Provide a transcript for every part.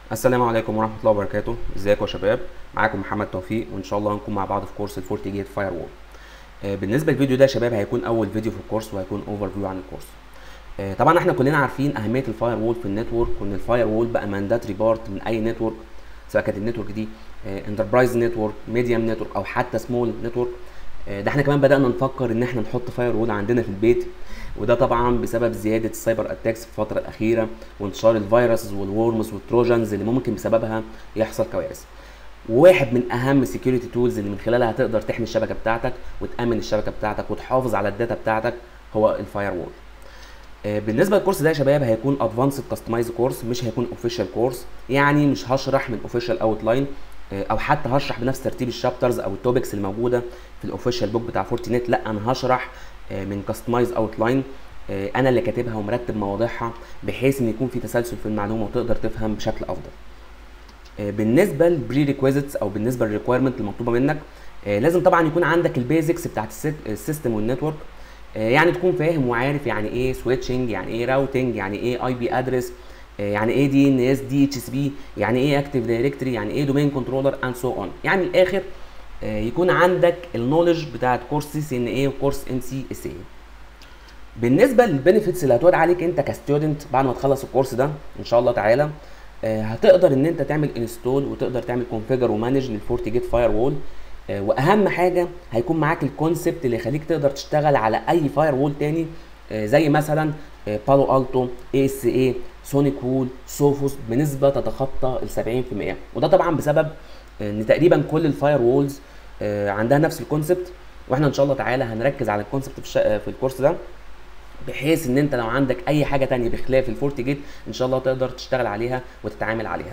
السلام عليكم ورحمة الله وبركاته. ازيكم يا شباب؟ معاكم محمد توفيق، وان شاء الله هنكون مع بعض في كورس الفورتي جيت فاير وول. بالنسبة للفيديو ده يا شباب هيكون اول فيديو في الكورس، وهيكون اوفر فيو عن الكورس. طبعا احنا كلنا عارفين اهمية الفاير وول في النتورك، وان الفاير وول بقى مانداتري بارت من اي نتورك، سواء كانت النتورك دي انتربرايز نتورك، ميديوم نتورك، او حتى سمول نتورك. ده احنا كمان بدأنا نفكر ان احنا نحط فاير وول عندنا في البيت، وده طبعا بسبب زياده السايبر اتاكس في الفتره الاخيره، وانتشار الفيروسز والورمز والتروجنز اللي ممكن بسببها يحصل كوارث. وواحد من اهم السكيورتي تولز اللي من خلالها هتقدر تحمي الشبكه بتاعتك وتامن الشبكه بتاعتك وتحافظ على الداتا بتاعتك هو الفاير وول. بالنسبه للكورس ده يا شباب هيكون ادفانسد كاستمايز كورس، مش هيكون اوفيشال كورس، يعني مش هشرح من اوفيشال اوتلاين او حتى هشرح بنفس ترتيب الشابترز او التوبكس الموجوده في الاوفيشال بوك بتاع فورتينيت. لا، انا هشرح من كاستمايز اوتلاين انا اللي كاتبها ومرتب مواضيعها بحيث ان يكون في تسلسل في المعلومه وتقدر تفهم بشكل افضل. بالنسبه للبري ريكويزيتس او بالنسبه للريكويرمنت المطلوبه منك، لازم طبعا يكون عندك البيزكس بتاعت السيستم والنتورك، يعني تكون فاهم وعارف يعني ايه سويتشنج، يعني ايه راوتنج، يعني ايه اي بي ادرس، يعني ايه دي ان اس دي اتش اس بي، يعني ايه اكتيف دايركتوري، يعني ايه دومين كنترولر اند سو اون. يعني من الاخر يكون عندك النولج بتاعت كورس سي ان اي وكورس ام سي اس اي. بالنسبه للبنفيتس اللي هتعود عليك انت كستودنت بعد ما تخلص الكورس ده ان شاء الله تعالى، هتقدر ان انت تعمل انستول وتقدر تعمل كونفيجر ومانج للفورتي جيت فاير وول. واهم حاجه هيكون معاك الكونسبت اللي يخليك تقدر تشتغل على اي فاير وول تاني، زي مثلا بالو التو، اي اس اي، سونيك وول، سوفوس، بنسبه تتخطى ال 70%. وده طبعا بسبب ان تقريبا كل الفاير وولز عندها نفس الكونسبت، واحنا ان شاء الله تعالى هنركز على الكونسبت في الكورس ده، بحيث ان انت لو عندك اي حاجه تانية بخلاف الفورتي جيت ان شاء الله تقدر تشتغل عليها وتتعامل عليها.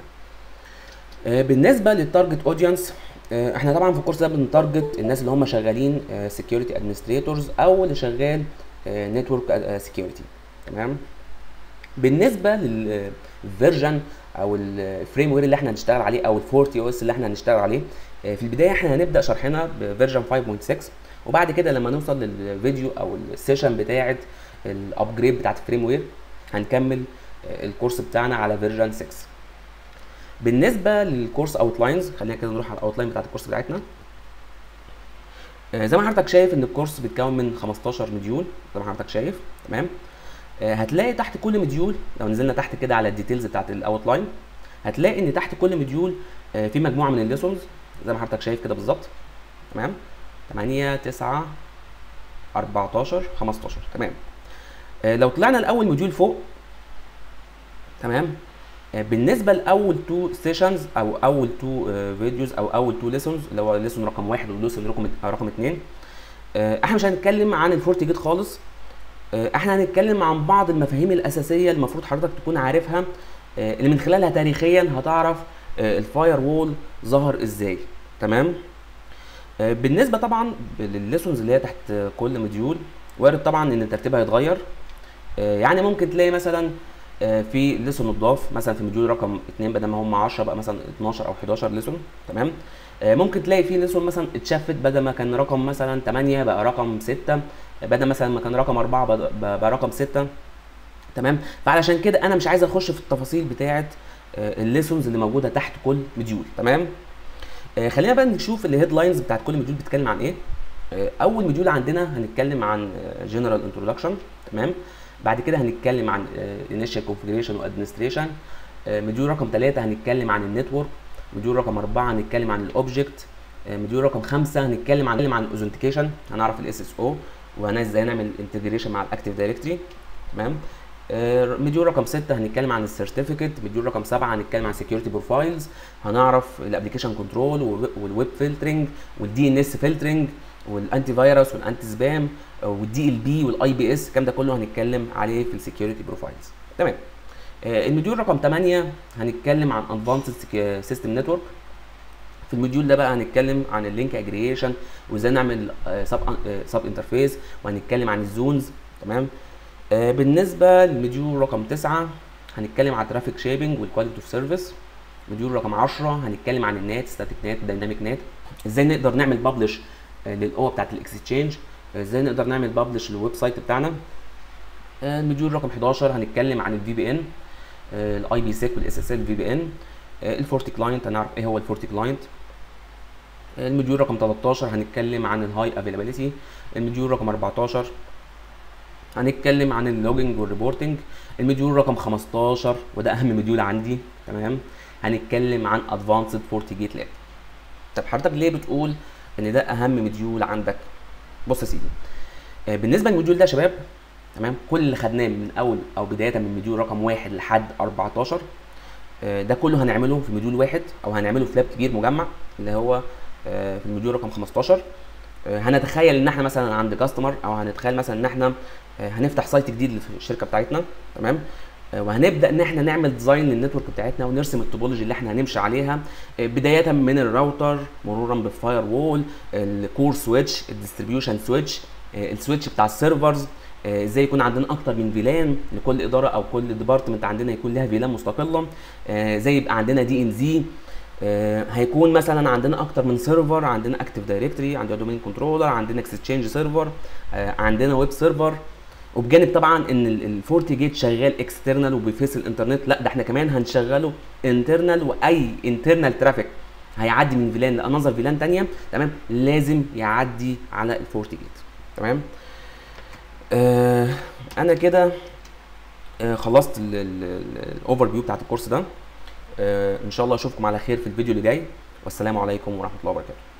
بالنسبه للتارجت اودينس، احنا طبعا في الكورس ده بنتارجت الناس اللي هم شغالين سكيورتي ادمنستريتورز او اللي شغال نتورك سكيورتي. تمام. بالنسبه للفيرجن او الفريم وير اللي احنا هنشتغل عليه او الفورتي او اس اللي احنا هنشتغل عليه، في البدايه احنا هنبدا شرحنا بفيرجن 5.6، وبعد كده لما نوصل للفيديو او السيشن بتاعه الابجريد بتاعه الفريم وير هنكمل الكورس بتاعنا على فيرجن 6. بالنسبه للكورس اوتلاينز، خلينا كده نروح على الاوتلاين بتاعه الكورس بتاعتنا. زي ما حضرتك شايف ان الكورس بيتكون من 15 مديول زي ما حضرتك شايف. تمام. هتلاقي تحت كل مديول، لو نزلنا تحت كده على الديتيلز بتاعت الاوتلاين، هتلاقي ان تحت كل مديول في مجموعه من الليسونز زي ما حضرتك شايف كده بالظبط. تمام. 8 9 14 15. تمام. لو طلعنا الاول موديول فوق، تمام، بالنسبه لاول تو سيشنز او اول تو فيديوز او اول تو ليسونز، اللي هو ليسون رقم 1 وليسون رقم 2، احنا مش هنتكلم عن الفورتي جيت خالص. احنا هنتكلم عن بعض المفاهيم الاساسيه المفروض حضرتك تكون عارفها، اللي من خلالها تاريخيا هتعرف الفاير وول ظهر ازاي. تمام. بالنسبه طبعا للليسونز اللي هي تحت كل موديول، وارد طبعا ان ترتيبها يتغير. يعني ممكن تلاقي مثلا في ليسون اتضاف مثلا في موديول رقم 2 بدل ما هم 10 بقى مثلا 12 او 11 ليسون. تمام. ممكن تلاقي في ليسون مثلا اتشفت، بدل ما كان رقم مثلا 8 بقى رقم 6، بدل مثلا ما كان رقم 4 بقى رقم 6. تمام. فعلشان كده انا مش عايز اخش في التفاصيل بتاعه الليسونز اللي موجوده تحت كل موديول. تمام. خلينا بقى نشوف الهيدلاينز بتاعت كل موديول بتتكلم عن ايه. اول موديول عندنا هنتكلم عن جنرال انترودكشن. تمام. بعد كده هنتكلم عن انيشال كونفيجريشن وادمنستريشن. موديول رقم 3 هنتكلم عن النتورك. موديول رقم 4 هنتكلم عن الاوبجكت. موديول رقم 5 هنتكلم عن الاوثنتيكيشن، هنعرف الاس اس او وازاي نعمل انتجريشن مع الاكتيف دايركتوري. تمام. موديول رقم 6 هنتكلم عن السيرتيفيكت. موديول رقم 7 هنتكلم عن سكيورتي بروفايلز، هنعرف الابلكيشن كنترول والويب فلترنج والدي ان اس فلترنج والانتي فيروس والانتي سبام والدي ال بي والاي بي اس. الكلام ده كله هنتكلم عليه في السكيورتي بروفايلز. تمام. الموديول رقم 8 هنتكلم عن ادفانسد سيستم نتورك. في الموديول ده بقى هنتكلم عن اللينك اجريجيشن وازاي نعمل سب انترفيس، وهنتكلم عن الزونز. تمام. بالنسبه للموديول رقم 9 هنتكلم عن ترافيك شيبنج والكواليتي اوف سيرفيس. موديول رقم 10 هنتكلم عن النات، ستاتيك نات، دايناميك نات، ازاي نقدر نعمل ببلش للاو بتاعت الاكستشينج، ازاي نقدر نعمل ببلش للويب سايت بتاعنا. الموديول رقم 11 هنتكلم عن الفي بي ان، الاي بي سيك والاس اس ال في بي ان. الفورتي كلاينت هنعرف ايه هو الفورتي كلاينت. الموديول رقم 13 هنتكلم عن الهاي افيلابيلتي. الموديول رقم 14 هنتكلم عن اللوجينج والريبورتنج. الموديول رقم 15 وده اهم موديول عندي، تمام، هنتكلم عن ادفانسد فورتي جيت لاب. طب حضرتك ليه بتقول ان ده اهم موديول عندك؟ بص يا سيدي، بالنسبه للموديول ده يا شباب، تمام، كل اللي خدناه من اول او بدايه من موديول رقم 1 لحد 14 ده كله هنعمله في موديول واحد، او هنعمله في لاب كبير مجمع اللي هو في الموديول رقم 15. هنتخيل ان احنا مثلا عند كاستمر، او هنتخيل مثلا ان احنا هنفتح سايت جديد في الشركه بتاعتنا، تمام، وهنبدا ان احنا نعمل ديزاين للنتورك بتاعتنا ونرسم التوبولوجي اللي احنا هنمشي عليها، بدايه من الراوتر مرورا بالفاير وول، الكور سويتش، الديستريبيوشن سويتش، السويتش بتاع السيرفرز، ازاي يكون عندنا اكتر من فيلان لكل اداره او كل ديبارتمنت عندنا يكون لها فيلان مستقله، زي يبقى عندنا دي ان زي، هيكون مثلا عندنا اكتر من سيرفر، عندنا اكتيف دايركتوري، عندنا دومين كنترولر، عندنا اكستشينج سيرفر، عندنا ويب سيرفر. وبجانب طبعا ان الفورتي جيت شغال اكسترنال وبيفيس الانترنت، لا ده احنا كمان هنشغله انترنال، واي انترنال ترافيك هيعدي من فيلان لانذر فيلان ثانيه، تمام، لازم يعدي على الفورتي جيت، تمام. انا كده خلصت الاوفر فيو بتاعت الكورس ده. ان شاء الله اشوفكم على خير في الفيديو اللي جاي، والسلام عليكم ورحمه الله وبركاته.